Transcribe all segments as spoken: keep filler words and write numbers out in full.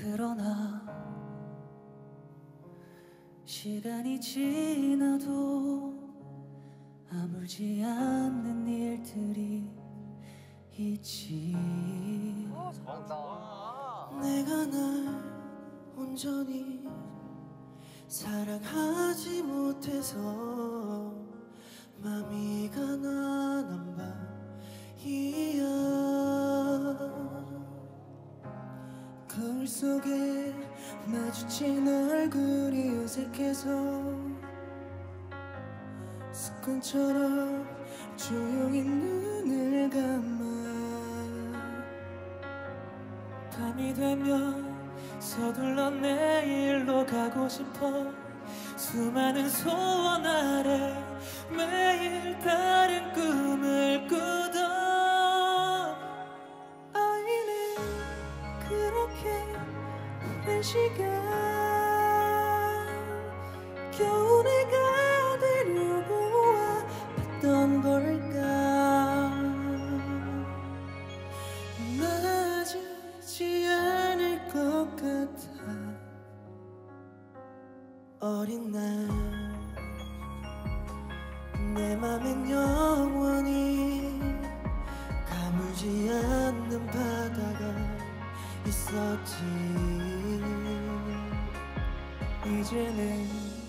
그러나 시간이 지나도 아물지 않는 일들이 있지. 아, 잘한다. 내가 날 온전히 사랑하지 못해서 맘이 가난한 밤이야. 거울 속에 마주친 얼굴이 어색해서 습관처럼 조용히 눈을 감아. 밤이 되면 서둘러 내일로 가고 싶어. 수많은 소원 아래 매일 다른 꿈을 꾸던 아이는 그렇게 오랜 시간 겨우 내가 되려고 왔던 걸까. 맞지 않을 것 같아. 어린 날 내 맘엔 영원히 가물지 않는 바다가 있었지. 이제는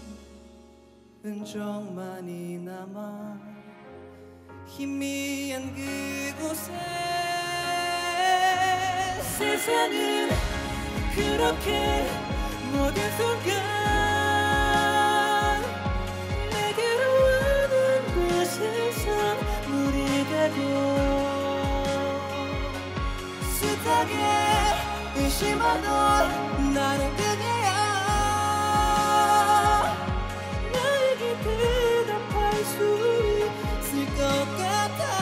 흔적만이 남아 희미한 그곳에. 세상은 그렇게 모든 순간 내게로 오는 곳에서 물이 되고 숱하게 의심하던 나는 그게야. 나에게 대답할 수 있을 것 같아.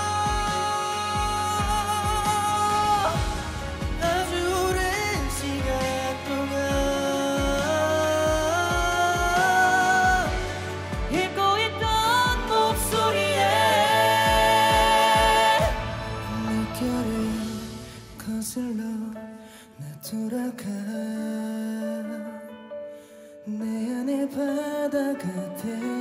거슬러 나 돌아가. 내 안에 바다가 돼